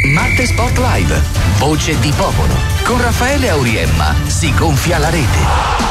Matte Sport Live, voce di popolo. Con Raffaele Auriemma si gonfia la rete.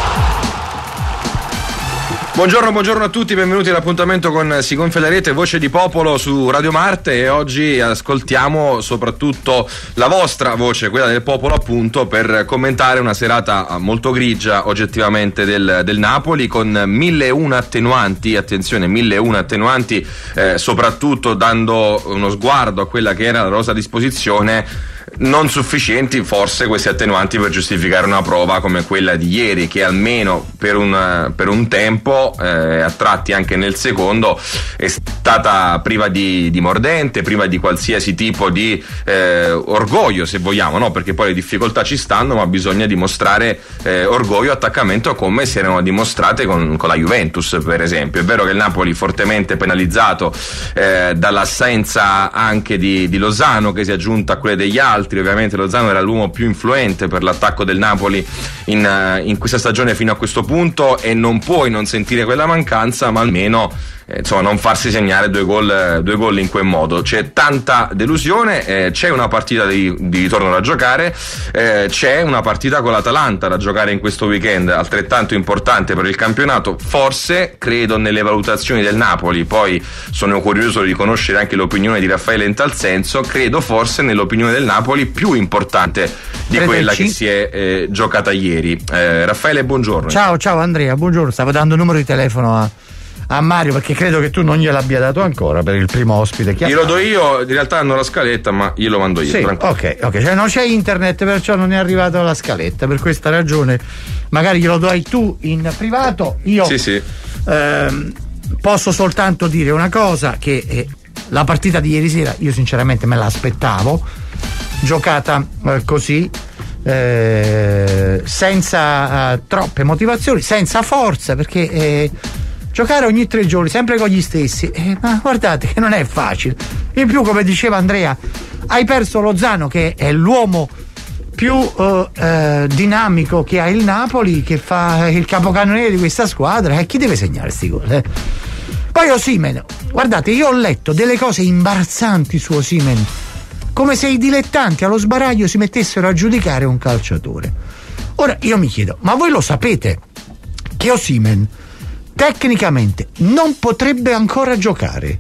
Buongiorno a tutti, benvenuti all'appuntamento con Si gonfia la rete, voce di popolo su Radio Marte, e oggi ascoltiamo soprattutto la vostra voce, quella del popolo appunto, per commentare una serata molto grigia oggettivamente del Napoli, con 1001 attenuanti, attenzione, 1001 attenuanti, soprattutto dando uno sguardo a quella che era la rosa a disposizione. Non sufficienti forse questi attenuanti per giustificare una prova come quella di ieri, che almeno per un tempo, a tratti anche nel secondo, è stata priva di mordente, priva di qualsiasi tipo di orgoglio, se vogliamo, no? Perché poi le difficoltà ci stanno, ma bisogna dimostrare orgoglio e attaccamento come si erano dimostrate con la Juventus, per esempio. È vero che il Napoli fortemente penalizzato dall'assenza anche di Lozano, che si è aggiunta a quelle degli altri. Ovviamente Lozano era l'uomo più influente per l'attacco del Napoli in questa stagione fino a questo punto, e non puoi non sentire quella mancanza, ma almeno non farsi segnare due gol in quel modo. C'è tanta delusione, c'è una partita di ritorno da giocare, c'è una partita con l'Atalanta da giocare in questo weekend, altrettanto importante per il campionato. Forse, credo nelle valutazioni del Napoli, poi sono curioso di conoscere anche l'opinione di Raffaele in tal senso, credo forse nell'opinione del Napoli più importante di quella che si è giocata ieri. Raffaele, buongiorno. Ciao Andrea, buongiorno. Stavo dando il numero di telefono a Mario, perché credo che tu non gliel'abbia dato ancora per il primo ospite. Glielo do io, in realtà hanno la scaletta, ma glielo mando io. Sì, ok, cioè non c'è internet, perciò non è arrivata la scaletta. Per questa ragione magari glielo dai tu in privato. Io sì. Posso soltanto dire una cosa, che la partita di ieri sera io sinceramente me l'aspettavo, giocata così, senza troppe motivazioni, senza forza, perché giocare ogni 3 giorni sempre con gli stessi, ma guardate che non è facile. In più, come diceva Andrea, hai perso Lozano, che è l'uomo più dinamico che ha il Napoli, che fa il capocannoniere di questa squadra, e chi deve segnare sti gol? Poi Osimhen, guardate, io ho letto delle cose imbarazzanti su Osimhen, come se i dilettanti allo sbaraglio si mettessero a giudicare un calciatore. Ora io mi chiedo, ma voi lo sapete che Osimhen tecnicamente non potrebbe ancora giocare?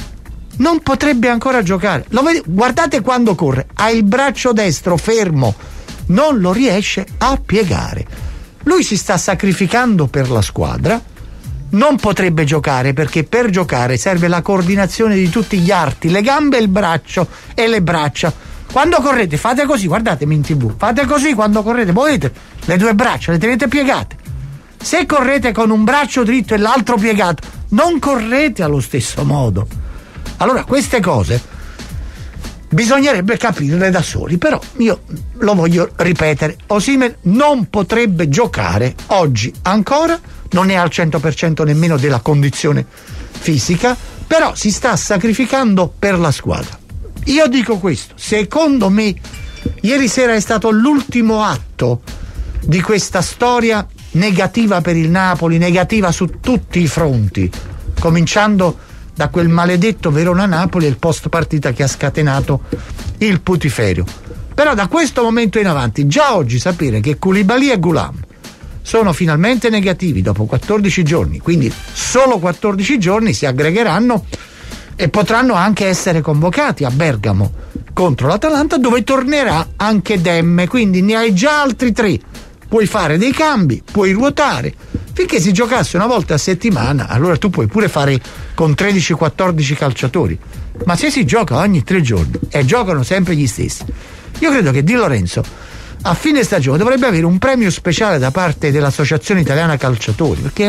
Non potrebbe ancora giocare. Guardate quando corre, ha il braccio destro fermo, non lo riesce a piegare. Lui si sta sacrificando per la squadra. Non potrebbe giocare perché per giocare serve la coordinazione di tutti gli arti, le gambe, il braccio e le braccia. Quando correte fate così, guardatemi in TV, fate così quando correte, muovete le 2 braccia, le tenete piegate. Se correte con un braccio dritto e l'altro piegato, non correte allo stesso modo. Allora queste cose bisognerebbe capirle da soli, però io lo voglio ripetere: Osimhen non potrebbe giocare oggi ancora, non è al 100% nemmeno della condizione fisica, però si sta sacrificando per la squadra. Io dico questo, secondo me ieri sera è stato l'ultimo atto di questa storia negativa per il Napoli, negativa su tutti i fronti, cominciando da quel maledetto Verona-Napoli e il post partita che ha scatenato il putiferio. Però da questo momento in avanti, già oggi sapere che Koulibaly e Ghoulam sono finalmente negativi dopo 14 giorni, quindi solo 14 giorni si aggregheranno e potranno anche essere convocati a Bergamo contro l'Atalanta, dove tornerà anche Demme, quindi ne hai già altri 3. Puoi fare dei cambi, puoi ruotare. Finché si giocasse una volta a settimana, allora tu puoi pure fare con 13-14 calciatori. Ma se si gioca ogni 3 giorni e giocano sempre gli stessi, io credo che Di Lorenzo a fine stagione dovrebbe avere un premio speciale da parte dell'Associazione Italiana Calciatori, perché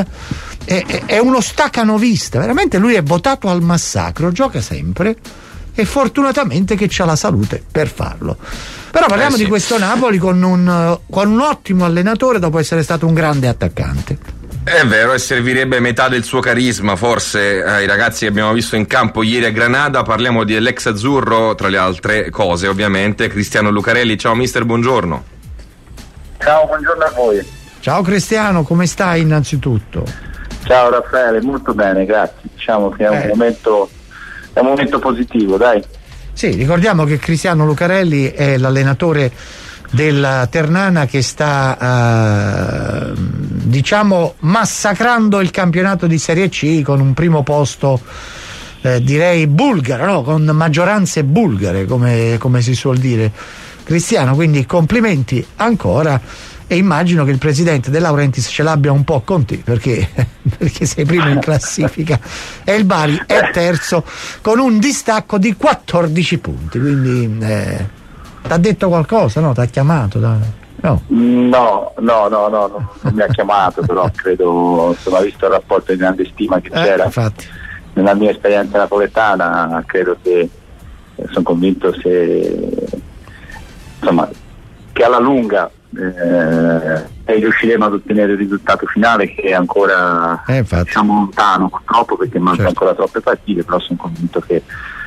è uno stacanovista, veramente. Lui è votato al massacro, gioca sempre e fortunatamente che c'ha la salute per farlo. Però parliamo di questo Napoli con un ottimo allenatore dopo essere stato un grande attaccante. È vero, e servirebbe metà del suo carisma forse ai ragazzi che abbiamo visto in campo ieri a Granada. Parliamo dell'ex azzurro, tra le altre cose ovviamente, Cristiano Lucarelli. Ciao mister, buongiorno. Ciao, buongiorno a voi. Ciao Cristiano, come stai innanzitutto? Ciao Raffaele, molto bene, grazie. Diciamo che è un momento positivo, dai. Sì, ricordiamo che Cristiano Lucarelli è l'allenatore del Ternana che sta diciamo massacrando il campionato di Serie C con un primo posto direi bulgaro, no? Con maggioranze bulgare come si suol dire, Cristiano, quindi complimenti ancora, e immagino che il presidente De Laurentiis ce l'abbia un po' con te perché sei primo in classifica e il Bari è terzo con un distacco di 14 punti, quindi t'ha detto qualcosa, no? T'ha chiamato? No, non mi ha chiamato, però credo, insomma, visto il rapporto di grande stima che c'era infatti. Nella mia esperienza napoletana, credo che sono convinto insomma, che alla lunga riusciremo ad ottenere il risultato finale, che è ancora diciamo lontano purtroppo, perché mancano ancora troppe partite, però sono convinto che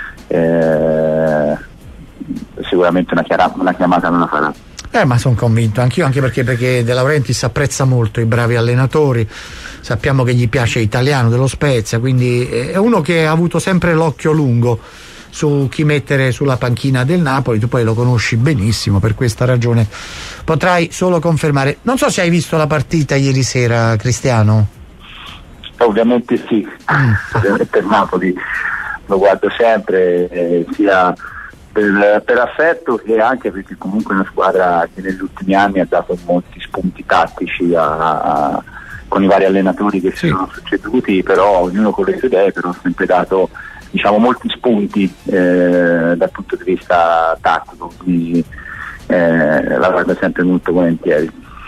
sicuramente una chiamata non la farà. Ma sono convinto anch'io, anche perché De Laurentiis apprezza molto i bravi allenatori, sappiamo che gli piace Italiano dello Spezia, quindi è uno che ha avuto sempre l'occhio lungo su chi mettere sulla panchina del Napoli. Tu poi lo conosci benissimo, per questa ragione potrai solo confermare. Non so se hai visto la partita ieri sera, Cristiano. Ovviamente sì, ovviamente il Napoli lo guardo sempre, sia per affetto che anche perché comunque è una squadra che negli ultimi anni ha dato molti spunti tattici con i vari allenatori che si sono succeduti, però ognuno con le sue idee, però ha sempre dato, diciamo, molti spunti dal punto di vista tattico, quindi la guardo sempre molto volentieri.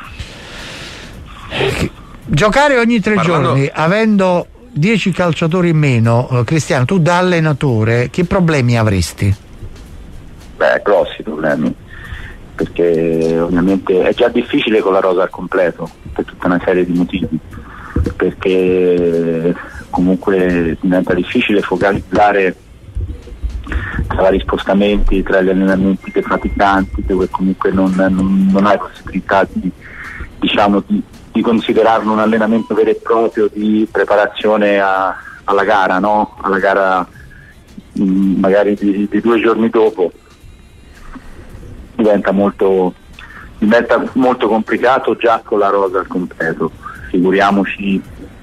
Giocare ogni 3 giorni avendo 10 calciatori in meno, Cristiano, tu da allenatore che problemi avresti? Grossi problemi, perché ovviamente è già difficile con la rosa al completo per tutta una serie di motivi, perché comunque diventa difficile focalizzare tra vari spostamenti, tra gli allenamenti dei praticanti, dove comunque non hai possibilità di considerarlo un allenamento vero e proprio di preparazione alla gara, no? Alla gara magari di 2 giorni dopo. Diventa molto complicato già con la rosa al completo, figuriamoci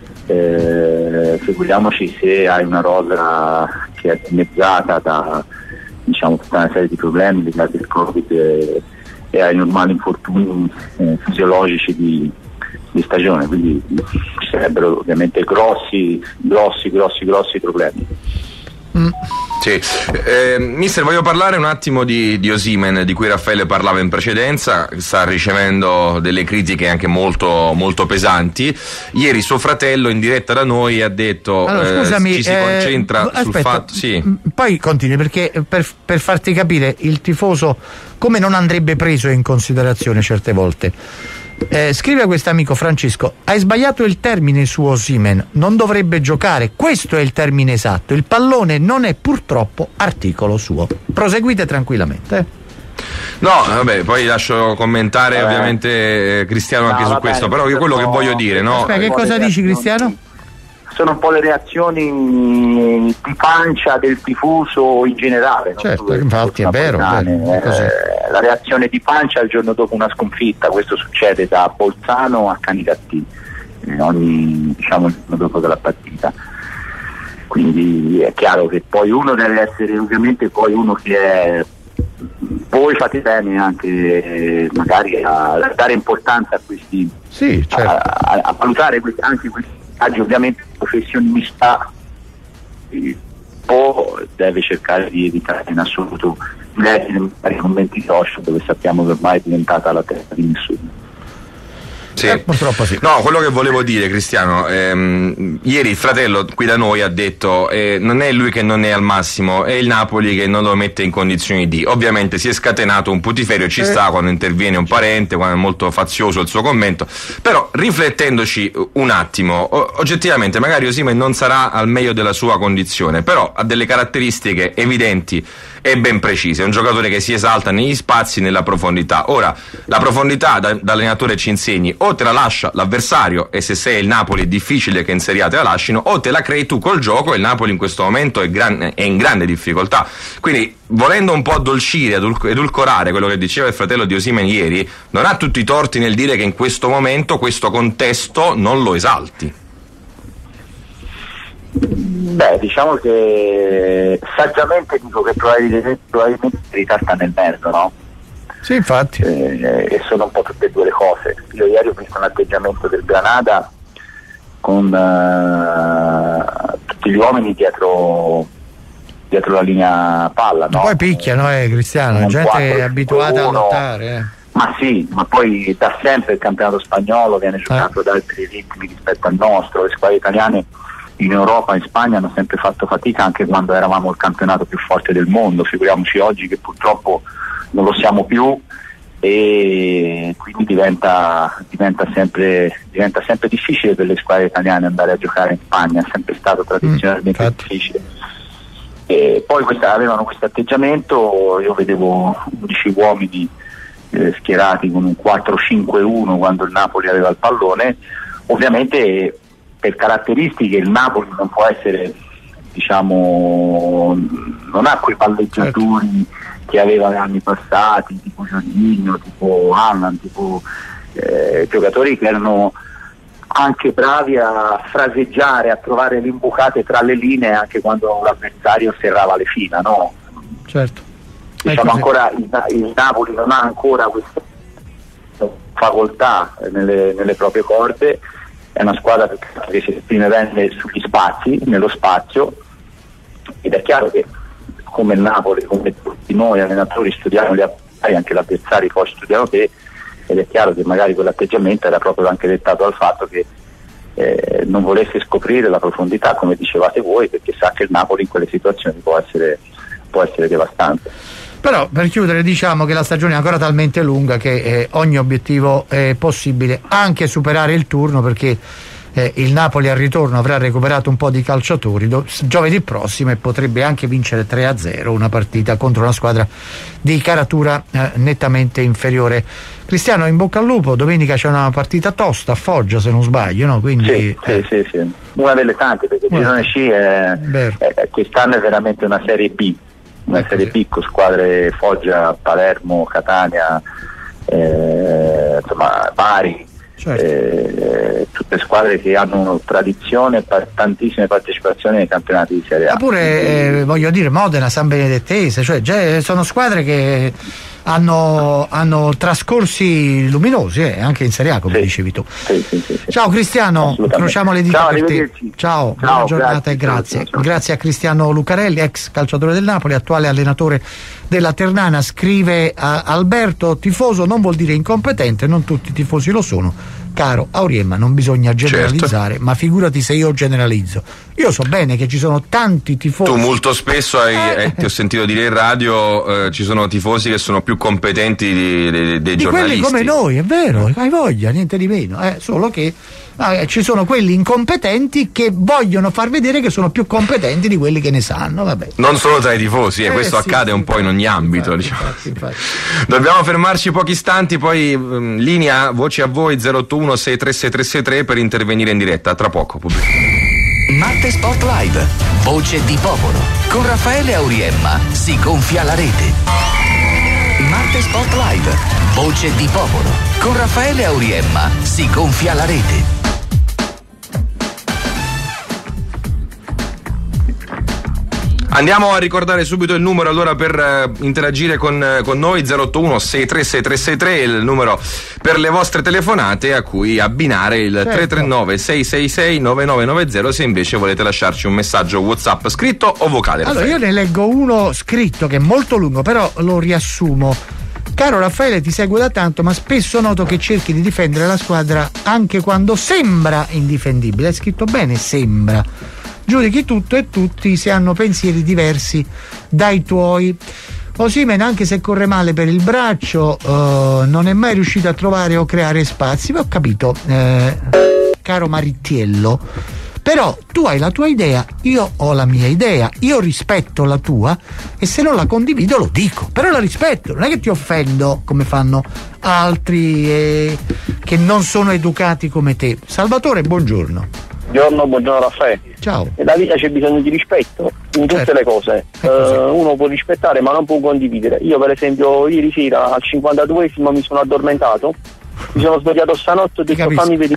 se hai una rosa che è dimezzata da, diciamo, tutta una serie di problemi legati al Covid e ai normali infortuni fisiologici di stagione, quindi ci sarebbero ovviamente grossi problemi. Sì. Mister, voglio parlare un attimo di Osimhen, di cui Raffaele parlava in precedenza. Sta ricevendo delle critiche anche molto, molto pesanti. Ieri suo fratello in diretta da noi ha detto scusami, ci si concentra sul fatto. Poi continui, perché per farti capire il tifoso come non andrebbe preso in considerazione certe volte. Scrive questo amico Francesco: hai sbagliato il termine su Osimhen, non dovrebbe giocare, questo è il termine esatto, il pallone non è purtroppo articolo suo. Proseguite tranquillamente. No, vabbè, poi lascio commentare ovviamente Cristiano anche su questo, però io quello che voglio dire, no? Aspetta, che cosa dici, Cristiano? Sono un po' le reazioni di pancia del tifoso in generale. Certo, infatti è vero. La reazione di pancia il giorno dopo una sconfitta, questo succede da Bolzano a Canicattì, ogni, diciamo, il giorno dopo della partita. Quindi è chiaro che poi uno deve essere ovviamente poi uno che è... Voi fate bene anche magari a dare importanza a questi, a valutare anche questi ovviamente professionista deve cercare di evitare in assoluto i commenti social, dove sappiamo che ormai è diventata la terra di nessuno. Sì. Purtroppo sì. No, quello che volevo dire, Cristiano, ieri il fratello qui da noi ha detto non è lui che non è al massimo, è il Napoli che non lo mette in condizioni di. Ovviamente si è scatenato un putiferio, ci sta quando interviene un parente, quando è molto fazioso il suo commento, però riflettendoci un attimo, oggettivamente magari Osimhen non sarà al meglio della sua condizione, però ha delle caratteristiche evidenti e ben precise, è un giocatore che si esalta negli spazi, nella profondità. Ora, la profondità da allenatore ci insegni, o te la lascia l'avversario, e se sei il Napoli è difficile che in Serie A te la lasciano, o te la crei tu col gioco, e il Napoli in questo momento è in grande difficoltà. Quindi, volendo un po' addolcire, edulcorare quello che diceva il fratello di Osimhen ieri, non ha tutti i torti nel dire che in questo momento, questo contesto non lo esalti. Beh, diciamo che saggiamente dico che probabilmente la verità sta nel mezzo, no? Sì, infatti. E sono un po' tutte e due le cose. Io ieri ho visto un atteggiamento del Granada con tutti gli uomini dietro la linea palla, no? Poi picchiano, Cristiano, la gente è abituata a lottare. Ma sì, ma poi da sempre il campionato spagnolo viene giocato ad altri ritmi rispetto al nostro. Le squadre italiane in Europa, in Spagna hanno sempre fatto fatica anche quando eravamo il campionato più forte del mondo, figuriamoci oggi che purtroppo non lo siamo più, e quindi diventa sempre difficile per le squadre italiane andare a giocare in Spagna, è sempre stato tradizionalmente difficile. E poi avevano questo atteggiamento, io vedevo 11 uomini schierati con un 4-5-1 quando il Napoli aveva il pallone. Ovviamente per caratteristiche il Napoli non può essere, diciamo, non ha quei palleggiatori che aveva negli anni passati, tipo Jorginho, tipo Allan, tipo giocatori che erano anche bravi a fraseggiare, a trovare le imbucate tra le linee anche quando l'avversario serrava le fila, no? Certo. Diciamo ancora il Napoli non ha ancora questa facoltà nelle proprie corde. È una squadra che si esprime bene sugli spazi, nello spazio, ed è chiaro che come il Napoli, come tutti noi allenatori studiamo gli avversari, anche gli avversari poi studiano te, ed è chiaro che magari quell'atteggiamento era proprio anche dettato dal fatto che non volesse scoprire la profondità, come dicevate voi, perché sa che il Napoli in quelle situazioni può essere devastante. Però per chiudere diciamo che la stagione è ancora talmente lunga che ogni obiettivo è possibile, anche superare il turno, perché il Napoli al ritorno avrà recuperato un po' di calciatori giovedì prossimo e potrebbe anche vincere 3-0 una partita contro una squadra di caratura nettamente inferiore. Cristiano, in bocca al lupo, domenica c'è una partita tosta a Foggia se non sbaglio, no? Quindi, sì. Una delle tante, perché il girone C quest'anno è veramente una serie B. Una serie B con squadre Foggia, Palermo, Catania, insomma Bari, tutte squadre che hanno tradizione e tantissime partecipazioni nei campionati di Serie A. Pure voglio dire Modena, San Benedettese, cioè sono squadre che hanno trascorsi luminosi anche in Serie A, come dicevi tu. Sì. Ciao Cristiano, incrociamo le dita per te. Ciao, buona giornata e grazie. Grazie a Cristiano Lucarelli, ex calciatore del Napoli, attuale allenatore della Ternana. Scrive a Alberto: tifoso non vuol dire incompetente, non tutti i tifosi lo sono. Caro Auriemma, non bisogna generalizzare, ma figurati se io generalizzo. Io so bene che ci sono tanti tifosi. Tu molto spesso ti ho sentito dire in radio ci sono tifosi che sono più competenti dei giornalisti. Quelli come noi, è vero, hai voglia, niente di meno, solo che ci sono quelli incompetenti che vogliono far vedere che sono più competenti di quelli che ne sanno, vabbè. Non solo tra i tifosi, questo accade un po' in ogni ambito, infatti. Dobbiamo fermarci pochi istanti, poi linea voci a voi 081 636 per intervenire in diretta, tra poco Marte Sport Live, voce di popolo, con Raffaele Auriemma si gonfia la rete. Marte Sport Live, voce di popolo, con Raffaele Auriemma si gonfia la rete. Andiamo a ricordare subito il numero allora per interagire con noi, 081 636 il numero per le vostre telefonate, a cui abbinare il 339 666 9990 se invece volete lasciarci un messaggio WhatsApp scritto o vocale. Allora io ne leggo uno scritto che è molto lungo, però lo riassumo. Caro Raffaele, ti seguo da tanto, ma spesso noto che cerchi di difendere la squadra anche quando sembra indifendibile. Hai scritto bene, sembra. Giudichi tutto e tutti se hanno pensieri diversi dai tuoi. Osimhen, anche se corre male per il braccio, non è mai riuscito a trovare o creare spazi. Ma ho capito, caro Marittiello, Però tu hai la tua idea, io ho la mia idea, io rispetto la tua e se non la condivido lo dico, però la rispetto, non è che ti offendo come fanno altri che non sono educati come te. Salvatore, buongiorno. Buongiorno Raffaele. Ciao. Nella vita c'è bisogno di rispetto in tutte le cose. Uno può rispettare ma non può condividere. Io per esempio ieri sera al 52esimo mi sono addormentato, mi sono svegliato stanotte e ho detto fammi vedere.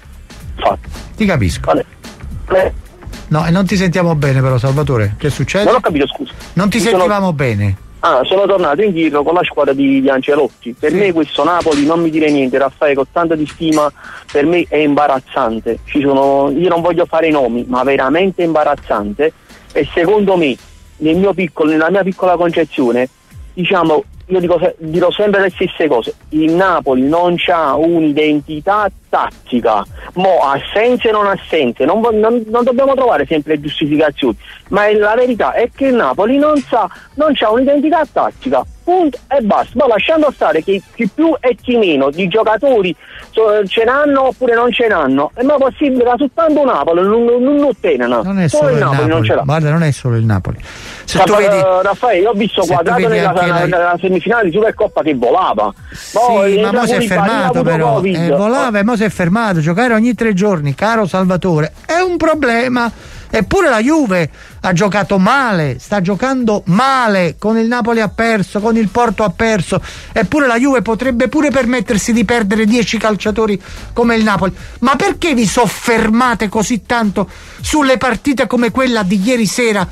Ti capisco. Vale. No, e non ti sentiamo bene però, Salvatore. Che succede? Non ho capito, scusa. Non ti sentivamo bene. Sono tornato indietro con la squadra di Ancelotti. Per me questo Napoli, non mi dire niente, Raffaele, con tanta di stima, per me è imbarazzante. Io non voglio fare nomi, ma veramente imbarazzante. E secondo me, nella mia piccola concezione, diciamo, io dirò sempre le stesse cose. Il Napoli non c'ha un'identità tattica, assenze non assenze, non dobbiamo trovare sempre giustificazioni, ma la verità è che il Napoli non c'ha un'identità tattica, punto e basta. Ma lasciando stare che chi più e chi meno di giocatori ce n'hanno oppure non ce n'hanno, è mai possibile che soltanto Napoli non ottenano. Non è solo il Napoli, non ce l'ha. Guarda, non è solo il Napoli. Se tu vedi, Raffaele, io ho visto Quadrato nella semifinale di Supercoppa che volava. Sì, ma mo si è fermato però. Volava e mo si è fermato. Giocare ogni 3 giorni, caro Salvatore, è un problema. Eppure la Juve ha giocato male, sta giocando male, con il Napoli ha perso, con il Porto ha perso, eppure la Juve potrebbe pure permettersi di perdere 10 calciatori come il Napoli. Ma perché vi soffermate così tanto sulle partite come quella di ieri sera?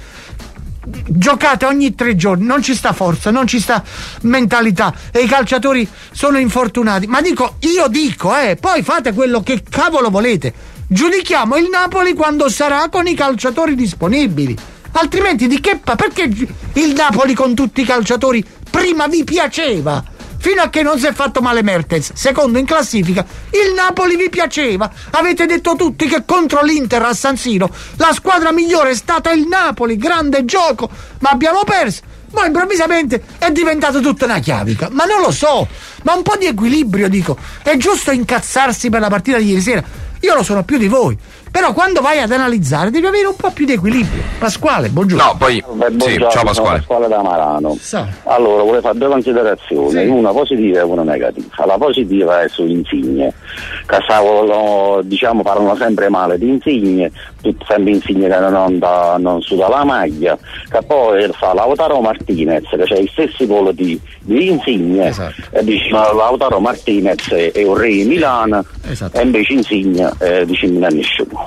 Giocate ogni 3 giorni, non ci sta forza, non ci sta mentalità e i calciatori sono infortunati. Ma io dico, poi fate quello che cavolo volete. Giudichiamo il Napoli quando sarà con i calciatori disponibili. Altrimenti perché il Napoli con tutti i calciatori prima vi piaceva? Fino a che non si è fatto male Mertens, secondo in classifica, il Napoli vi piaceva. Avete detto tutti che contro l'Inter a San Siro la squadra migliore è stata il Napoli, grande gioco, ma abbiamo perso. Ma improvvisamente è diventato tutta una chiavica. Ma non lo so, ma un po' di equilibrio, dico. È giusto incazzarsi per la partita di ieri sera. Io lo sono più di voi, però quando vai ad analizzare devi avere un po' più di equilibrio. Pasquale, buongiorno. No, poi sì, ciao Pasquale. Pasquale da Marano. Allora, volevo fare 2 considerazioni, una positiva e una negativa. La positiva è su Insigne, che parlano sempre male di Insigne, sempre Insigne che non suda la maglia, che poi fa Lautaro Martinez, che c'è i stessi volo di Insigne, e dice Lautaro Martinez è un re in Milano, e invece Insigne dice Milano nessuno.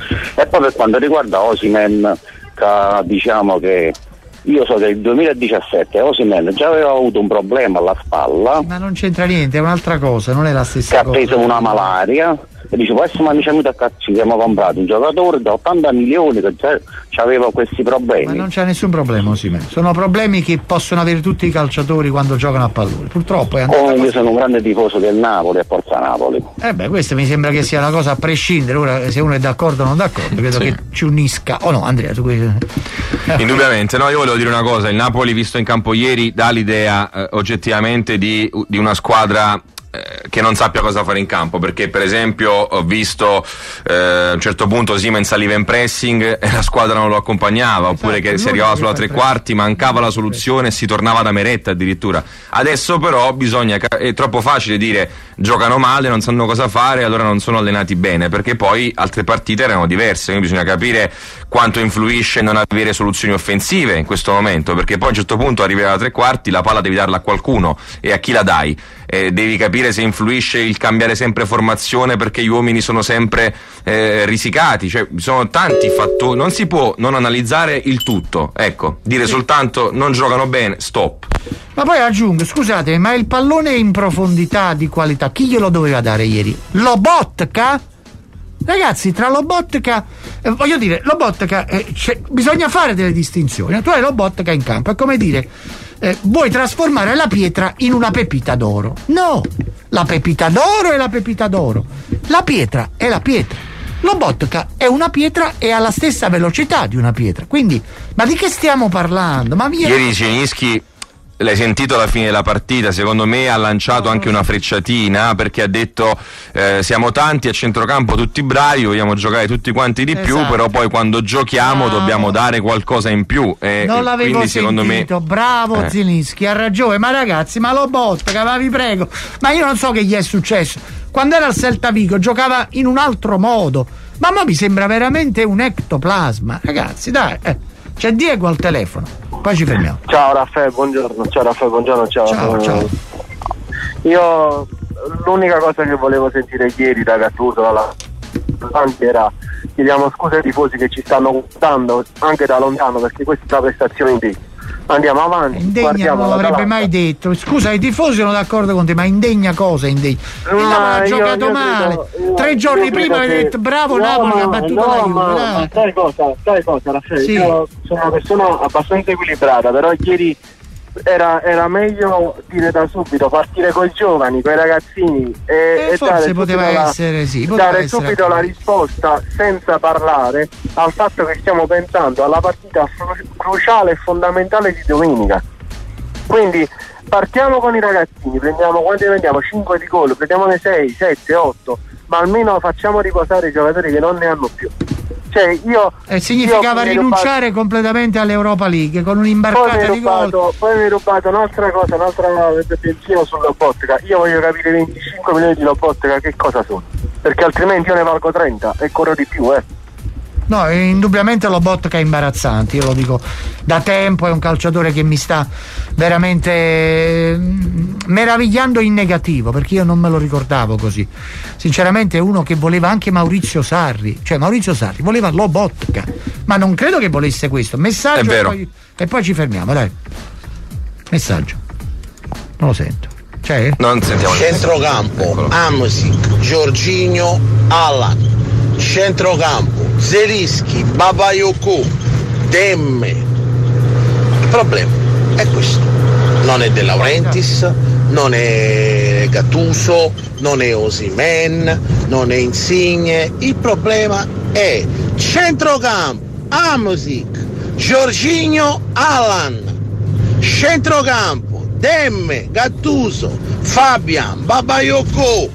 E poi per quanto riguarda Osimhen, che diciamo che io so che nel 2017 Osimhen già aveva avuto un problema alla spalla, ma non c'entra niente, è un'altra cosa, non è la stessa cosa. Che ha preso una malaria e dice questo mi hanno a cazzo, ci siamo comprati un giocatore da 80 milioni che già aveva questi problemi. Ma non c'è nessun problema, Osimhen. Sono problemi che possono avere tutti i calciatori quando giocano a pallone. Purtroppo è io sono un grande tifoso del Napoli e Forza Napoli. Questo mi sembra che sia una cosa a prescindere. Ora se uno è d'accordo o non d'accordo, credo che ci unisca. O no, Andrea, tu Indubbiamente, no, io volevo dire una cosa, il Napoli visto in campo ieri dà l'idea oggettivamente di una squadra che non sappia cosa fare in campo, perché per esempio ho visto a un certo punto Siemens saliva in pressing e la squadra non lo accompagnava, oppure che si arrivava sulla 3/4, mancava la soluzione e si tornava da Meretta addirittura. Adesso però è troppo facile dire giocano male, non sanno cosa fare, allora non sono allenati bene, perché poi altre partite erano diverse, quindi bisogna capire quanto influisce non avere soluzioni offensive in questo momento, perché poi a un certo punto arrivi alla 3/4, la palla devi darla a qualcuno, e a chi la dai? Devi capire se influisce il cambiare sempre formazione perché gli uomini sono sempre risicati, cioè sono tanti fattori, non si può non analizzare il tutto, ecco, dire soltanto non giocano bene, stop. Ma poi aggiungo, scusate, ma il pallone in profondità di qualità chi glielo doveva dare ieri? Lobotka? Ragazzi, tra Lobotka, voglio dire, Lobotka, bisogna fare delle distinzioni. Tu hai Lobotka in campo, è come dire vuoi trasformare la pietra in una pepita d'oro. No, la pepita d'oro è la pepita d'oro, la pietra è la pietra. Lobotka è una pietra e ha la stessa velocità di una pietra, quindi ma di che stiamo parlando? Ma ieri Zielinski l'hai sentito alla fine della partita, secondo me ha lanciato anche una frecciatina, perché ha detto siamo tanti a centrocampo, tutti bravi, vogliamo giocare tutti quanti di più, però poi quando giochiamo dobbiamo dare qualcosa in più, non l'avevo quindi sentito, secondo me bravo Zielinski, ha ragione, ma ragazzi, ma lo Botka, ma vi prego, ma io non so che gli è successo. Quando era al Celta Vigo giocava in un altro modo, ma mi sembra veramente un ectoplasma, ragazzi, dai. C'è Diego al telefono, poi ci fermiamo. Ciao Raffaele, buongiorno. Ciao. Io l'unica cosa che volevo sentire ieri da Gattuso era: chiediamo scusa ai tifosi che ci stanno guardando anche da lontano, perché questa è una prestazione indegna. Andiamo avanti. Indegna non l'avrebbe mai detto. Scusa, i tifosi sono d'accordo con te, ma indegna cosa? Indegna. Il Napoli ha giocato male. 3 giorni prima avete detto bravo Napoli, ha battuto la Juve. Sai cosa, Raffaele? Sì. Io sono una persona abbastanza equilibrata, però ieri era meglio dire da subito, partire con i giovani, con i ragazzini e forse poteva essere dare subito la risposta senza parlare al fatto che stiamo pensando alla partita cruciale e fondamentale di domenica. Quindi partiamo con i ragazzini, quanti ne prendiamo? 5 di gol, prendiamone 6, 7, 8, ma almeno facciamo riposare i giocatori che non ne hanno più. Significava rinunciare completamente all'Europa League con un'imbarcata di gol. Poi mi hai rubato un'altra pensiero su Lobotka. Io voglio capire 25 milioni di Lobotka che cosa sono, perché altrimenti io ne valgo 30 e corro di più. No, indubbiamente Lobotka è imbarazzante, io lo dico da tempo, è un calciatore che mi sta veramente meravigliando in negativo, perché io non me lo ricordavo così. Sinceramente è uno che voleva anche Maurizio Sarri, cioè Maurizio Sarri voleva Lobotka, ma non credo che volesse questo. Messaggio e poi ci fermiamo, dai. Messaggio. Non lo sento. C'è? Non sentiamo. Centrocampo, Amsic, Jorginho, Alan. Centrocampo, Zielinski, Bakayoko, Demme. Il problema è questo. Non è De Laurentiis, non è Gattuso, non è Osimhen, non è Insigne. Il problema è centrocampo, Amsic, Jorginho, Alan. Centrocampo, Demme, Gattuso, Fabian, Bakayoko.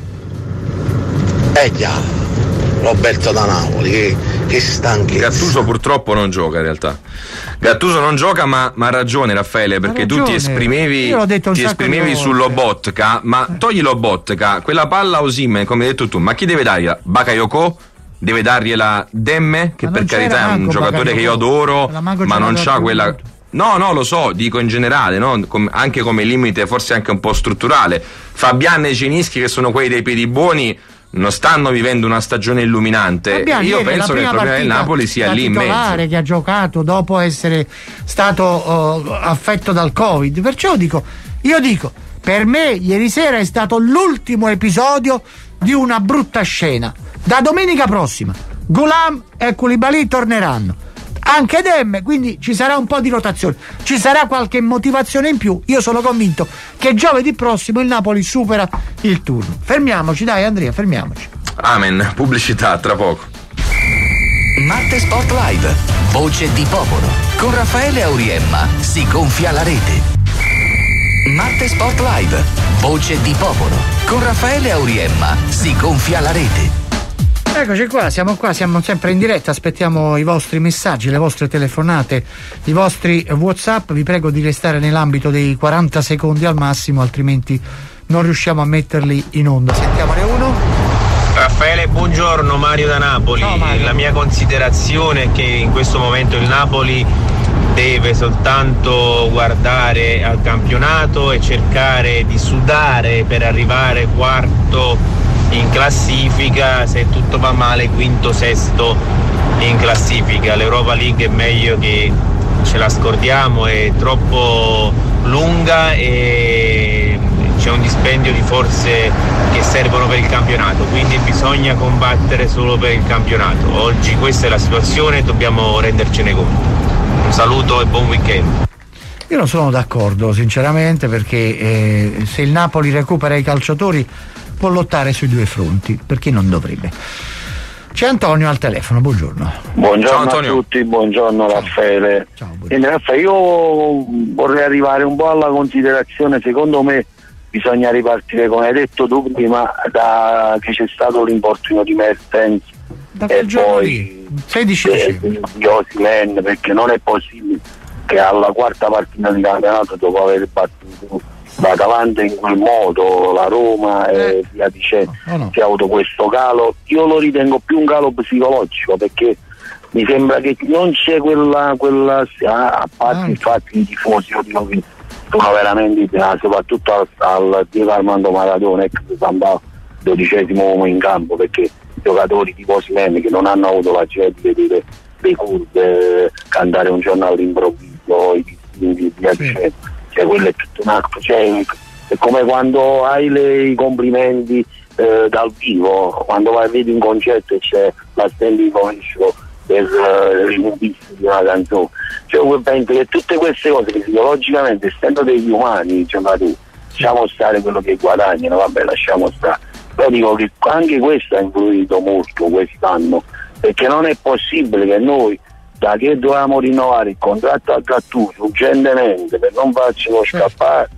Già. Roberto da Napoli, che stanchezza. Gattuso purtroppo non gioca in realtà. Gattuso non gioca, ma ha ragione Raffaele, perché tu ti esprimevi su Lobotka, ma togli Lobotka, quella palla a Osimhen, come hai detto tu, ma chi deve dargliela? Bakayoko? Deve dargliela Demme, che per carità è un giocatore che io adoro, ma non c'ha quella... No, lo so, dico in generale, no? Anche come limite, forse anche un po' strutturale. Fabian e Zielinski, che sono quelli dei piedi buoni, non stanno vivendo una stagione illuminante. Io penso che il problema del Napoli sia lì in mezzo, che ha giocato dopo essere stato affetto dal Covid. Perciò dico, per me ieri sera è stato l'ultimo episodio di una brutta scena. Da domenica prossima Gulam e Koulibaly torneranno, anche Demme, quindi ci sarà un po' di rotazione, ci sarà qualche motivazione in più. Io sono convinto che giovedì prossimo il Napoli supera il turno. Fermiamoci, dai Andrea, fermiamoci. Amen, pubblicità tra poco. Marte Sport Live, voce di popolo. Con Raffaele Auriemma si gonfia la rete. Marte Sport Live, voce di popolo. Con Raffaele Auriemma si gonfia la rete. Eccoci qua, siamo sempre in diretta, aspettiamo i vostri messaggi, le vostre telefonate, i vostri WhatsApp. Vi prego di restare nell'ambito dei 40 secondi al massimo, altrimenti non riusciamo a metterli in onda. Sentiamone uno. Raffaele, buongiorno, Mario da Napoli. Ciao, Mario. La mia considerazione è che in questo momento il Napoli deve soltanto guardare al campionato e cercare di sudare per arrivare quarto in classifica, se tutto va male quinto, sesto in classifica. L'Europa League è meglio che ce la scordiamo, è troppo lunga e c'è un dispendio di forze che servono per il campionato, quindi bisogna combattere solo per il campionato. Oggi questa è la situazione e dobbiamo rendercene conto. Un saluto e buon weekend. Io non sono d'accordo sinceramente, perché se il Napoli recupera i calciatori può lottare sui due fronti, perché non dovrebbe. C'è Antonio al telefono, buongiorno. Buongiorno a tutti, buongiorno Raffaele. Ciao, Raffaele, io vorrei arrivare un po' alla considerazione, secondo me bisogna ripartire, come hai detto tu prima, da che c'è stato l'infortunio di Mertens e poi 16 di Osimhen, perché non è possibile che alla quarta partita di campionato, dopo aver battuto l'Atalanta in quel modo, la Roma e via dicendo, c'è avuto questo calo. Io lo ritengo più un calo psicologico, perché mi sembra che non c'è quella a parte il fatto che i tifosi sono veramente, soprattutto al Diego Armando Maradona, ex San Paolo, 12° uomo in campo, perché giocatori tipo Osimhen che non hanno avuto la gioia di vedere le curve, cantare un giorno all'improvviso, i distinti, via dicendo. Cioè, quello è tutto un altro, cioè, è come quando hai i complimenti dal vivo, quando vai a vedere un concerto e c'è la standing ovation per il movista di una canzone. Cioè, io penso che tutte queste cose psicologicamente, essendo degli umani, giocatori, lasciamo stare quello che guadagnano, vabbè, lasciamo stare. Però dico che anche questo ha influito molto quest'anno, perché non è possibile che noi, da che dovevamo rinnovare il contratto a Gattuso urgentemente per non farcelo scappare,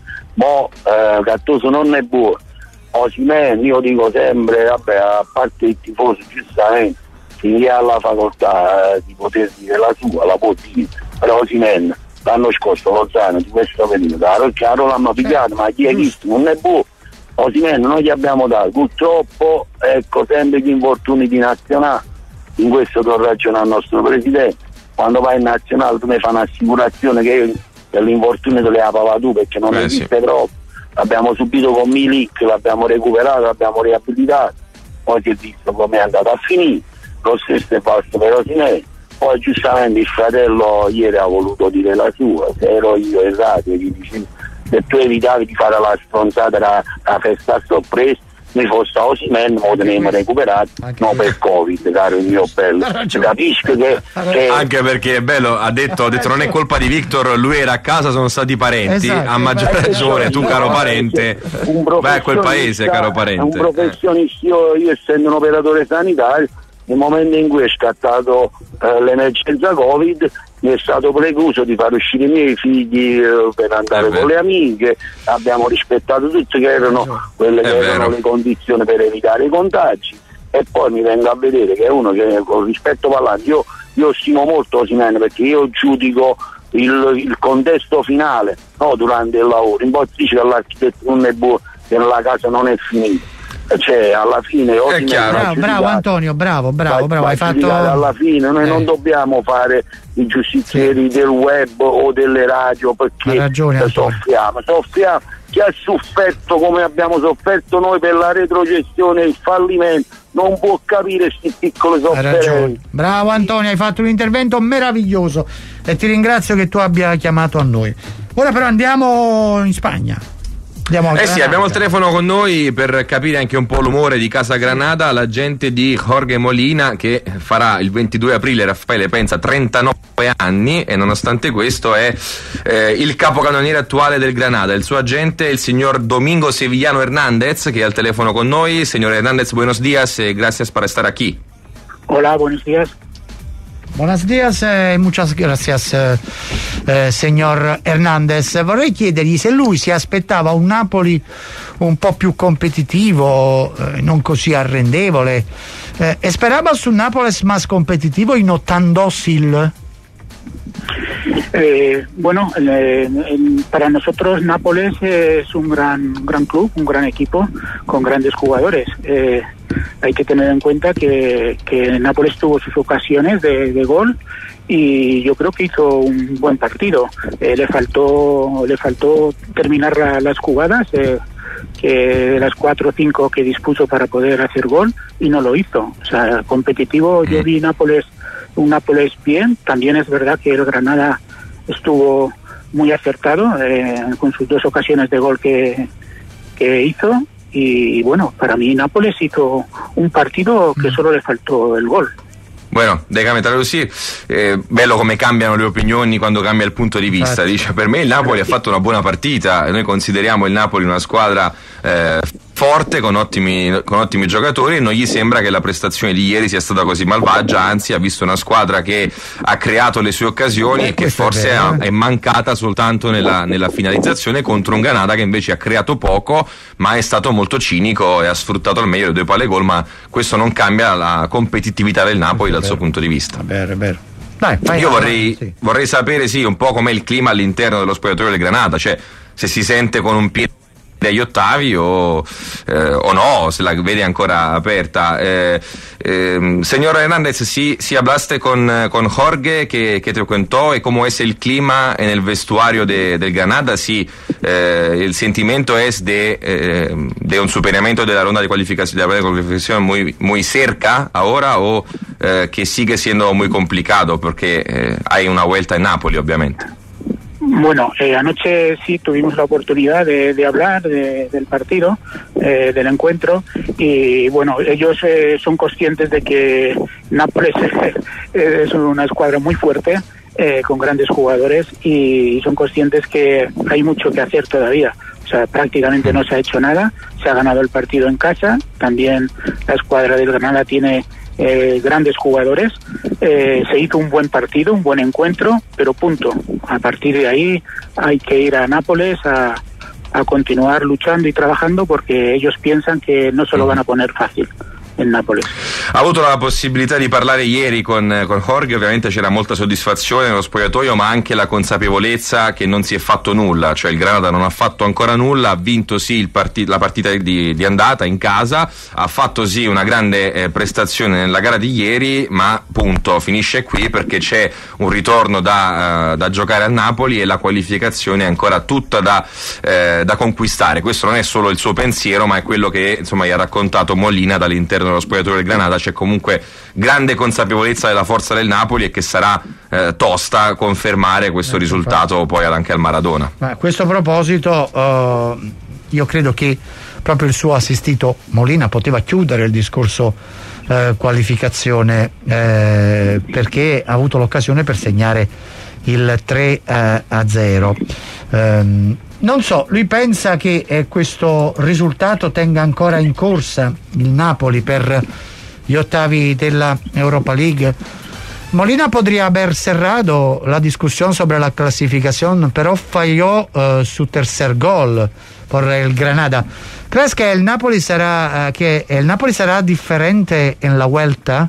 Gattuso non è buono. Osimhen, io dico sempre, vabbè, a parte il tifoso, giustamente, finché ha la facoltà di poter dire la sua, la può dire, però Osimhen l'anno scorso Lozano di questo periodo, chiaro l'hanno pigliato, ma chi è visto non è buono. Osimhen noi gli abbiamo dato, purtroppo, ecco, sempre gli infortuni di nazionale, in questo do ragione al nostro presidente. Quando vai in nazionale tu mi fai un'assicurazione che l'infortunio te le pagava tu, perché non esiste proprio. L'abbiamo subito con Milik, l'abbiamo recuperato, l'abbiamo riabilitato, poi si è visto come è andato a finire. Lo stesso è fatto per Osimhen. Poi giustamente il fratello ieri ha voluto dire la sua, se ero io in radio gli dicevo, se tu evitavi di fare la stronzata la festa a sorpresa, mi fosse Osimhen, lo tenemmo recuperato, no per Covid, caro il mio bello. Capisco che anche perché è bello, ha detto non è colpa di Victor, lui era a casa, sono stati parenti, a maggior ragione tu caro parente vai a quel paese, caro parente. Un professionista, io essendo un operatore sanitario, nel momento in cui è scattato l'emergenza Covid, mi è stato precluso di far uscire i miei figli per andare con le amiche, abbiamo rispettato tutte che erano quelle che erano le condizioni per evitare i contagi, e poi mi vengo a vedere che è uno che, con rispetto parlando, io stimo molto Osimhen, perché io giudico il contesto finale, no durante il lavoro. In po' dice che l'architetto non è buono, che la casa non è finita. Cioè alla fine è chiaro. Bravo Antonio, bravo, hai fatto alla fine noi non dobbiamo fare i giustizieri del web o delle radio, perché soffriamo. Chi ha sofferto come abbiamo sofferto noi per la retrocessione e il fallimento non può capire questi piccoli sofferenze. Bravo Antonio, hai fatto un intervento meraviglioso e ti ringrazio che tu abbia chiamato a noi. Ora però andiamo in Spagna. Sì, abbiamo il telefono con noi per capire anche un po' l'umore di Casa Granada, la gente di Jorge Molina, che farà il 22 aprile, Raffaele, pensa, 39 anni, e nonostante questo è il capocannoniere attuale del Granada. Il suo agente è il signor Domingo Sevillano Hernández, che è al telefono con noi. Signor Hernández, buenos días y gracias por estar aquí. Hola, buenos días. Buenos días e muchas gracias signor Hernández. Vorrei chiedergli se lui si aspettava un Napoli un po' più competitivo, non così arrendevole. ¿Esperabas un Nápoles más competitivo y no tan dócil? Bueno, para nosotros Nápoles es un gran club, un gran equipo con grandes jugadores. Hay que tener en cuenta que Nápoles tuvo sus ocasiones de gol y yo creo que hizo un buen partido. Le faltó terminar las jugadas, que las 4 o 5 que dispuso para poder hacer gol, y no lo hizo. O sea, competitivo, yo vi un Nápoles bien. También es verdad que el Granada estuvo muy acertado con sus 2 ocasiones de gol que hizo, y bueno, para mí Nápoles hizo un partido che solo le faltò il gol. Bueno, déjame traducir. Bello come cambiano le opinioni quando cambia il punto di vista. Dice, per me il Napoli ha fatto una buona partita, noi consideriamo il Napoli una squadra forte, con ottimi giocatori, e non gli sembra che la prestazione di ieri sia stata così malvagia, anzi ha visto una squadra che ha creato le sue occasioni e che forse è mancata soltanto nella finalizzazione contro un Granada che invece ha creato poco, ma è stato molto cinico e ha sfruttato al meglio le 2 palle gol, ma questo non cambia la competitività del Napoli dal suo punto di vista. È vero. Io vorrei sapere un po' com'è il clima all'interno dello spogliatoio del Granada, cioè se si sente con un piede agli ottavi o no, se la vede ancora aperta. Señor Hernández, si hablaste con Jorge que te contó cómo es el clima en el vestuario del Granada, si el sentimiento es de un superamiento de la ronda de cualificación muy, muy cerca ahora, o que sigue siendo muy complicado porque hay una vuelta en Napoli, obviamente. Bueno, anoche sí tuvimos la oportunidad de hablar del partido, del encuentro, y bueno, ellos son conscientes de que Nápoles es una escuadra muy fuerte, con grandes jugadores, y son conscientes que hay mucho que hacer todavía. O sea, prácticamente no se ha hecho nada, se ha ganado el partido en casa, también la escuadra del Granada tiene grandes jugadores, se hizo un buen partido, un buen encuentro, pero punto. A partir de ahí hay que ir a Nápoles a continuar luchando y trabajando, porque ellos piensan que no se lo van a poner fácil in Napoli. Ha avuto la possibilità di parlare ieri con Jorge, ovviamente c'era molta soddisfazione nello spogliatoio, ma anche la consapevolezza che non si è fatto nulla, cioè il Granada non ha fatto ancora nulla, ha vinto sì la partita di andata in casa, ha fatto sì una grande prestazione nella gara di ieri, ma punto, finisce qui, perché c'è un ritorno da giocare a Napoli e la qualificazione è ancora tutta da conquistare. Questo non è solo il suo pensiero, ma è quello che insomma gli ha raccontato Molina dall'interno dello spogliatoio del Granada. C'è comunque grande consapevolezza della forza del Napoli e che sarà tosta confermare questo risultato poi anche al Maradona. Ma a questo proposito io credo che proprio il suo assistito Molina poteva chiudere il discorso qualificazione, perché ha avuto l'occasione per segnare il 3-0. Non so, lui pensa che questo risultato tenga ancora in corsa il Napoli per gli ottavi della Europa League. Molina podría haber cerrado la discusión sobre la clasificación, pero falló su tercer gol por el Granada. ¿Crees que el Napoli será diferente en la vuelta?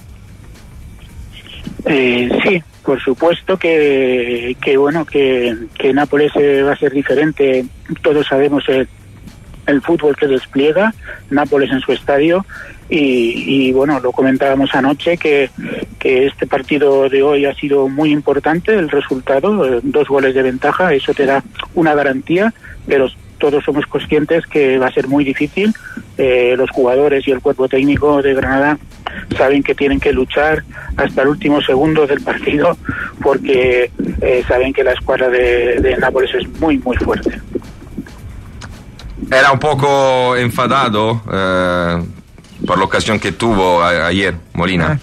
Sí. Por supuesto que Nápoles va a ser diferente. Todos sabemos el fútbol que despliega Nápoles en su estadio, y bueno, lo comentábamos anoche que este partido de hoy ha sido muy importante, el resultado, 2 goles de ventaja, eso te da una garantía, pero todos somos conscientes que va a ser muy difícil. Los jugadores y el cuerpo técnico de Granada saben que tienen que luchar hasta el último segundo del partido, porque saben que la escuadra de Nápoles es muy, muy fuerte. Era un poco enfadado por la ocasión que tuvo ayer Molina.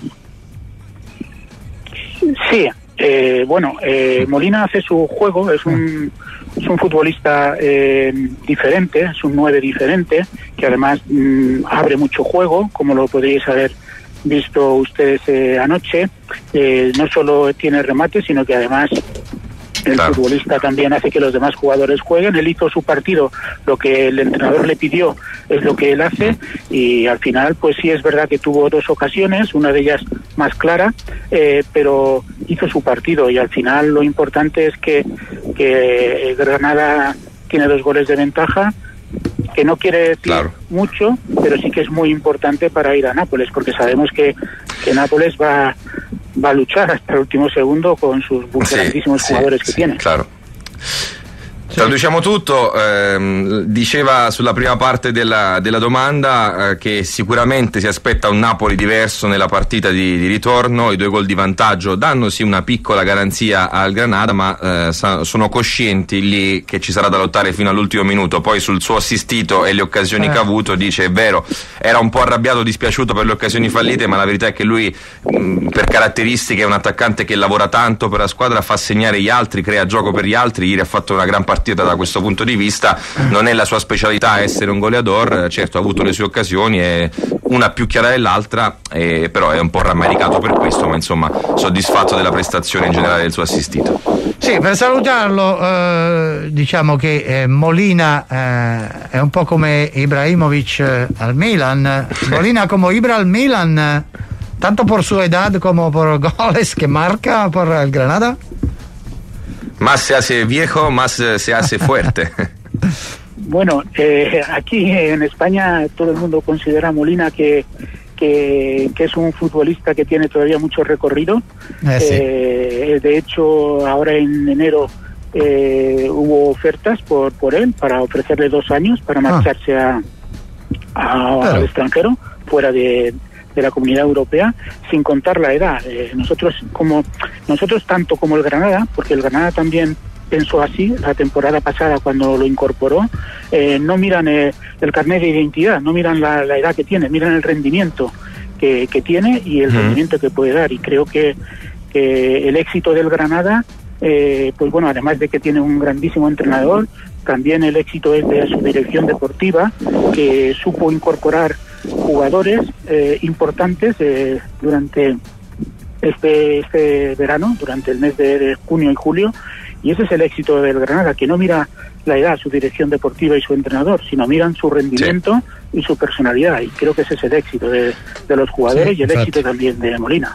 Sí, Molina hace su juego, es un futbolista diferente, es un 9 diferente, que además abre mucho juego, como lo podríais haber visto ustedes anoche. No solo tiene remate, sino que además el futbolista también hace que los demás jugadores jueguen. Él hizo su partido, lo que el entrenador le pidió es lo que él hace, y al final pues sí es verdad que tuvo 2 ocasiones, una de ellas más clara, pero hizo su partido, y al final lo importante es que Granada tiene 2 goles de ventaja, que no quiere decir mucho, pero sí que es muy importante para ir a Nápoles, porque sabemos que Nápoles va a luchar hasta el último segundo con sus grandissimi jugadores che tiene. Claro. Traduciamo tutto, diceva sulla prima parte della domanda che sicuramente si aspetta un Napoli diverso nella partita di ritorno. I 2 gol di vantaggio danno sì una piccola garanzia al Granada, ma sono coscienti lì che ci sarà da lottare fino all'ultimo minuto. Poi sul suo assistito e le occasioni che ha avuto dice: è vero, era un po' arrabbiato, dispiaciuto per le occasioni fallite, ma la verità è che lui per caratteristiche è un attaccante che lavora tanto per la squadra, fa segnare gli altri, crea gioco per gli altri. Ieri ha fatto una gran partita partita da questo punto di vista. Non è la sua specialità essere un goleador, certo ha avuto le sue occasioni, e una più chiara dell'altra, però è un po' rammaricato per questo, ma insomma soddisfatto della prestazione in generale del suo assistito. Sì, per salutarlo diciamo che Molina è un po' come Ibrahimovic al Milan. Molina como Ibra al Milan, tanto por su edad como por goles que marca por el Granada. Más se hace viejo, más se hace fuerte. Bueno, aquí en España todo el mundo considera a Molina que es un futbolista que tiene todavía mucho recorrido. Sí. De hecho, ahora en enero hubo ofertas por él para ofrecerle 2 años para marcharse al extranjero, fuera de la Comunidad Europea, sin contar la edad. Nosotros tanto como el Granada, porque el Granada también pensó así la temporada pasada cuando lo incorporó, no miran el carnet de identidad, no miran la edad que tiene, miran el rendimiento que tiene y el rendimiento que puede dar. Y creo que el éxito del Granada, pues bueno, además de que tiene un grandísimo entrenador, también el éxito es de su dirección deportiva, que supo incorporar jugadores importantes durante este verano, durante el mes de junio y julio, y ese es el éxito del Granada, que no mira la edad, su dirección deportiva y su entrenador, sino miran su rendimiento y su personalidad, y creo que ese es el éxito de los jugadores y el éxito también de Molina.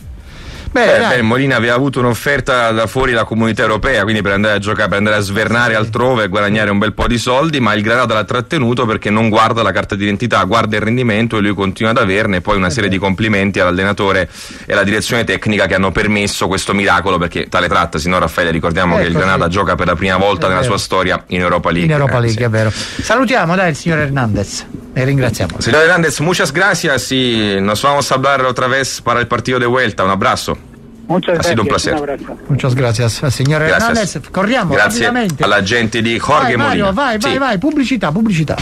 Molina aveva avuto un'offerta da fuori la Comunità Europea, quindi per andare a giocare, per andare a svernare altrove e guadagnare un bel po' di soldi, ma il Granada l'ha trattenuto perché non guarda la carta d'identità, guarda il rendimento e lui continua ad averne. Poi una serie di complimenti all'allenatore e alla direzione tecnica che hanno permesso questo miracolo, perché tale trattasi, no Raffaele? Ricordiamo che il Granada gioca per la prima volta nella sua storia in Europa League. In Europa League, è vero. Salutiamo il signor Hernández e ringraziamo. Señor Hernández, muchas gracias y nos vamos a hablar otra vez para el partido de vuelta. Un abrazo. Muchas ha sido un gracias, placer. un abrazo. Muchas gracias, signor Hernández. Corriamo rapidamente. Alla gente di Jorge Molina. Vai, pubblicità.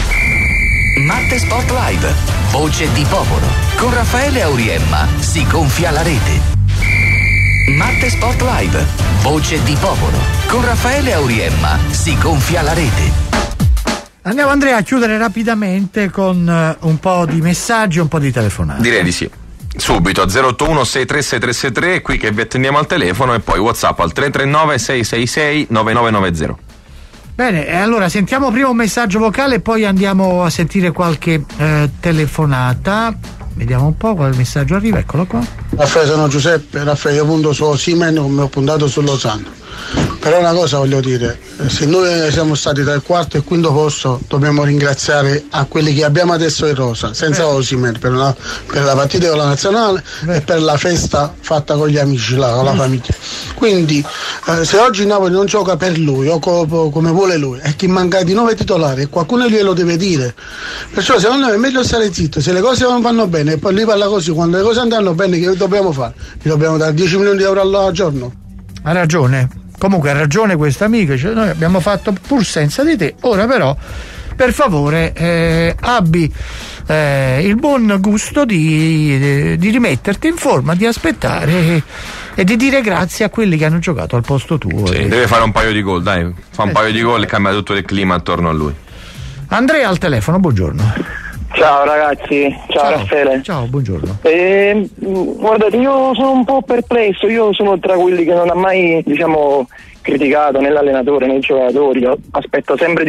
Marte Sport Live, voce di popolo. Con Raffaele Auriemma si gonfia la rete. Marte Sport Live, voce di popolo. Con Raffaele Auriemma si gonfia la rete. Andiamo, Andrea, a chiudere rapidamente con un po' di messaggi, un po' di telefonate. Direi di sì. Subito 081 636 qui che vi attendiamo al telefono, e poi WhatsApp al 339 666 9990. Bene, e allora sentiamo prima un messaggio vocale e poi andiamo a sentire qualche telefonata. Vediamo un po' quale messaggio arriva, eccolo qua. Raffaele, sono Giuseppe. Raffaele, io punto su Osimhen come ho puntato su Lozano. Però una cosa voglio dire, se noi siamo stati tra il quarto e il quinto posto, dobbiamo ringraziare a quelli che abbiamo adesso in rosa, senza Osimhen, per la partita con la nazionale e per la festa fatta con gli amici là, con la famiglia. Quindi se oggi Napoli non gioca per lui o come vuole lui, è che manca di 9 titolari e qualcuno glielo deve dire. Perciò secondo me è meglio stare zitto, se le cose non vanno bene e poi lui parla così, quando le cose andranno bene che dobbiamo fare? Gli dobbiamo dare 10 milioni di euro al giorno? Ha ragione. Comunque ha ragione questo amico, cioè, noi abbiamo fatto pur senza di te, ora però per favore abbi il buon gusto di rimetterti in forma, di aspettare e di dire grazie a quelli che hanno giocato al posto tuo. Sì, deve fare un paio di gol, dai, fa un paio di gol e cambia tutto il clima attorno a lui. Andrea al telefono, buongiorno. Ciao ragazzi, ciao Raffaele. Ciao, buongiorno. Guardate, io sono un po' perplesso, io sono tra quelli che non ha mai, criticato né l'allenatore né i giocatori. Io aspetto sempre,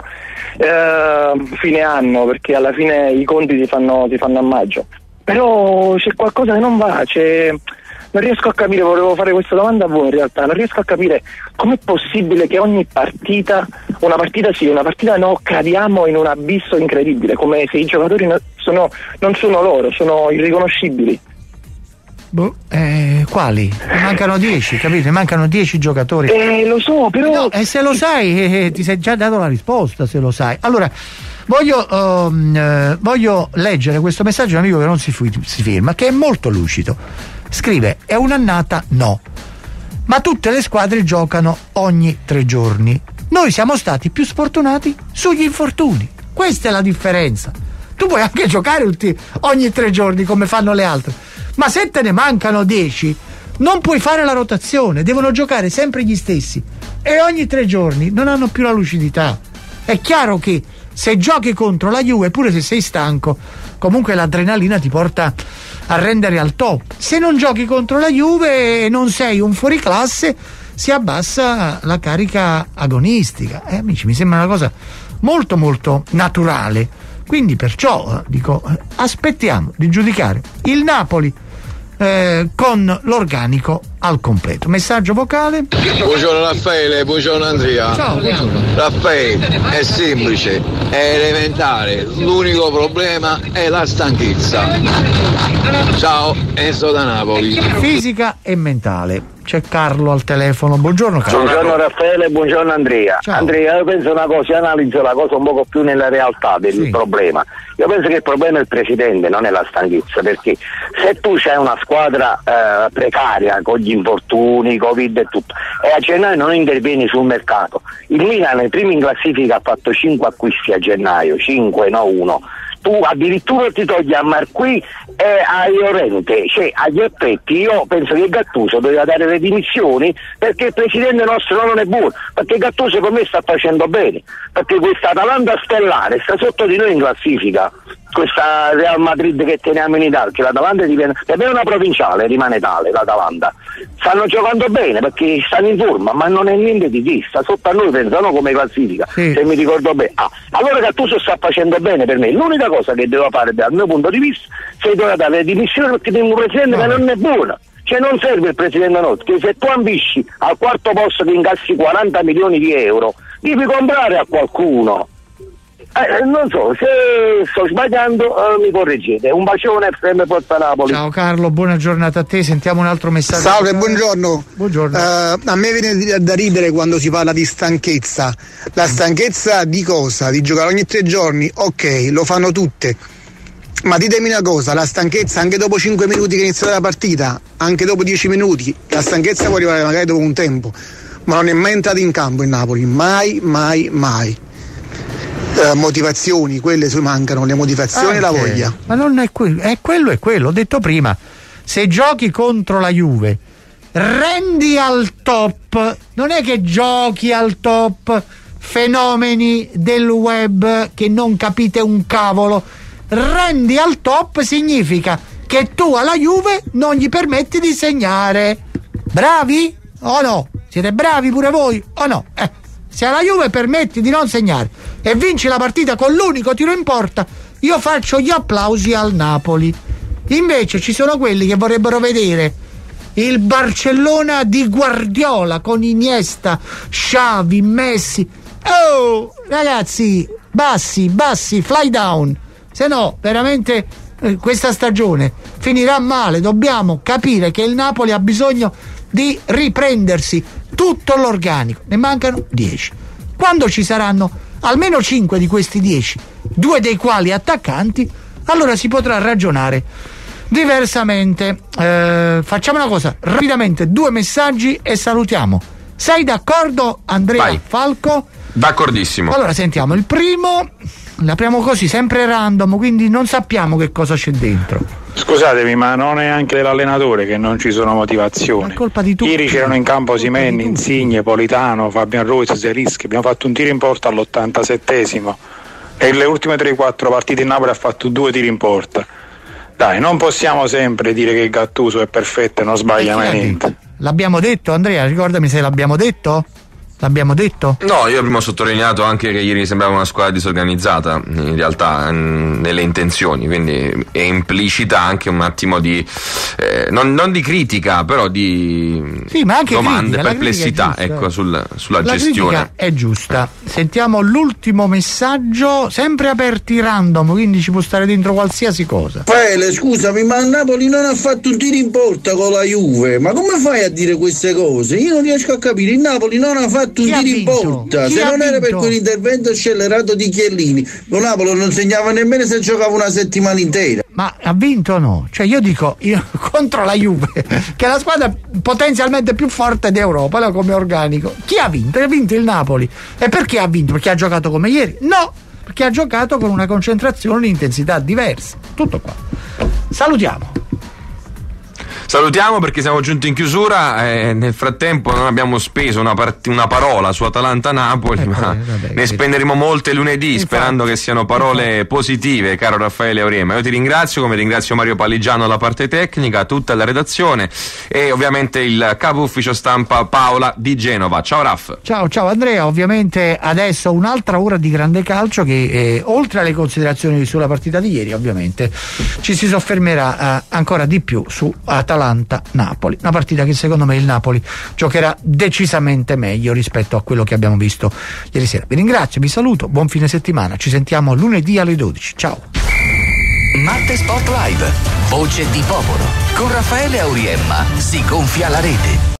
fine anno, perché alla fine i conti si fanno a maggio. Però c'è qualcosa che non va, non riesco a capire, volevo fare questa domanda a voi in realtà, non riesco a capire com'è possibile che ogni partita, una partita no, cadiamo in un abisso incredibile, come se i giocatori non sono loro, sono irriconoscibili. Quali? Mancano 10, capite? Mancano 10 giocatori. Lo so, però... No, e se lo sai, ti sei già dato la risposta, se lo sai. Allora, voglio leggere questo messaggio di un amico che non si firma, che è molto lucido. Scrive: è un'annata no, ma tutte le squadre giocano ogni 3 giorni. Noi siamo stati più sfortunati sugli infortuni, questa è la differenza. Tu puoi anche giocare ogni 3 giorni come fanno le altre, ma se te ne mancano 10 non puoi fare la rotazione, devono giocare sempre gli stessi. e ogni 3 giorni non hanno più la lucidità. È chiaro che se giochi contro la Juve, pure se sei stanco, comunque l'adrenalina ti porta a rendere al top. Se non giochi contro la Juve e non sei un fuoriclasse, si abbassa la carica agonistica. Amici, mi sembra una cosa molto molto naturale. Quindi perciò dico, aspettiamo di giudicare il Napoli con l'organico al completo. Messaggio vocale. Buongiorno Raffaele, buongiorno Andrea. Ciao, buongiorno. Raffaele, è semplice, è elementare, l'unico problema è la stanchezza. Ciao, Enzo da Napoli. Fisica e mentale. C'è Carlo al telefono. Buongiorno Carlo. Buongiorno Raffaele, buongiorno Andrea. Ciao. Andrea, io penso una cosa, io analizzo la cosa un po' più nella realtà del problema. Io penso che il problema è il presidente, non è la stanchezza, perché se tu c'hai una squadra precaria con gli infortuni, Covid e tutto, e a gennaio non intervieni sul mercato, il Milan è primo in classifica, ha fatto 5 acquisti a gennaio, 5 no 1. Tu addirittura ti togli a Marquis e a Llorente, cioè agli effetti io penso che Gattuso doveva dare le dimissioni, perché il presidente nostro non è buono, perché Gattuso con me sta facendo bene, perché questa Atalanta stellare sta sotto di noi in classifica, questa Real Madrid che teniamo in Italia, che l'Atalanta è una provinciale, rimane tale l'Atalanta, stanno giocando bene perché stanno in forma, ma non è niente di chi, sta sotto a noi, pensano come classifica, se mi ricordo bene. Allora Gattuso sta facendo bene per me, l'unica cosa che doveva fare dal mio punto di vista, se doveva dare le dimissioni, perché abbiamo un presidente che non è buono, cioè non serve il presidente nostro, che se tu ambisci al quarto posto che incassi 40 milioni di euro, devi comprare a qualcuno. Non so, se sto sbagliando mi correggete. Un bacione, FM Forza Napoli. Ciao Carlo, buona giornata a te. Sentiamo un altro messaggio. Salve, buongiorno. Buongiorno. A me viene da ridere quando si parla di stanchezza. La stanchezza di cosa? Di giocare ogni 3 giorni? Ok, lo fanno tutte. Ma ditemi una cosa, la stanchezza anche dopo 5 minuti che inizia la partita, anche dopo 10 minuti, la stanchezza può arrivare magari dopo un tempo, ma non è mai entrato in campo il Napoli, mai, mai, mai. Motivazioni, quelle mancano, le motivazioni e la voglia. Ma non è quello, è quello, ho detto prima, se giochi contro la Juve, rendi al top, non è che giochi al top, fenomeni del web che non capite un cavolo, rendi al top significa che tu alla Juve non gli permetti di segnare. Bravi o no? Siete bravi pure voi o no? Se alla Juve permetti di non segnare e vinci la partita con l'unico tiro in porta, io faccio gli applausi al Napoli. Invece ci sono quelli che vorrebbero vedere il Barcellona di Guardiola con Iniesta, Xavi, Messi. Oh ragazzi, bassi, fly down, se no veramente questa stagione finirà male. Dobbiamo capire che il Napoli ha bisogno di riprendersi tutto l'organico, ne mancano 10. Quando ci saranno almeno 5 di questi 10, 2 dei quali attaccanti, allora si potrà ragionare diversamente. Facciamo una cosa, rapidamente 2 messaggi e salutiamo. Sei d'accordo Andrea? Vai. Falco? D'accordissimo. Allora sentiamo il primo, l'apriamo così, sempre random, quindi non sappiamo che cosa c'è dentro. Scusatemi, ma non è anche l'allenatore che non ci sono motivazioni. È colpa di tutti. Ieri c'erano in campo Osimhen, Insigne, Politano, Fabian Ruiz, Zelinski. Abbiamo fatto un tiro in porta all'87esimo e le ultime 3-4 partite in Napoli ha fatto 2 tiri in porta. Dai, non possiamo sempre dire che Gattuso è perfetto e non sbaglia mai niente. L'abbiamo detto, Andrea, ricordami se l'abbiamo detto? L'abbiamo detto? No, io prima ho sottolineato anche che ieri sembrava una squadra disorganizzata, in realtà nelle intenzioni, quindi è implicita anche un attimo di non di critica, però di ma anche domande, critica, perplessità, ecco, sulla gestione. La critica è giusta. Sentiamo l'ultimo messaggio, sempre aperti random, quindi ci può stare dentro qualsiasi cosa. Pele, scusami, ma il Napoli non ha fatto un tiro in porta con la Juve, ma come fai a dire queste cose? Io non riesco a capire, il Napoli non ha fatto un tiro in porta, se non era per quell'intervento scellerato di Chiellini, lo Napoli non segnava nemmeno se giocava una settimana intera. Ma ha vinto o no? Cioè io dico, contro la Juve, che è la squadra potenzialmente più forte d'Europa, come organico, chi ha vinto? Ha vinto il Napoli. E perché ha vinto? Perché ha giocato come ieri? No, perché ha giocato con una concentrazione e un'intensità diversa. Tutto qua. Salutiamo. Salutiamo perché siamo giunti in chiusura, nel frattempo non abbiamo speso una parola su Atalanta-Napoli, ma ne spenderemo molte lunedì. Infatti, sperando che siano parole positive, caro Raffaele Auriemma. Io ti ringrazio, come ringrazio Mario Paligiano alla parte tecnica, tutta la redazione e ovviamente il capo ufficio stampa Paola di Genova. Ciao Raff. Ciao Andrea, ovviamente adesso un'altra ora di grande calcio che oltre alle considerazioni sulla partita di ieri ovviamente ci si soffermerà ancora di più su Atalanta-Napoli, una partita che secondo me il Napoli giocherà decisamente meglio rispetto a quello che abbiamo visto ieri sera. Vi ringrazio, vi saluto, buon fine settimana, ci sentiamo lunedì alle 12, ciao. Marte Sport Live, voce di popolo, con Raffaele Auriemma si gonfia la rete.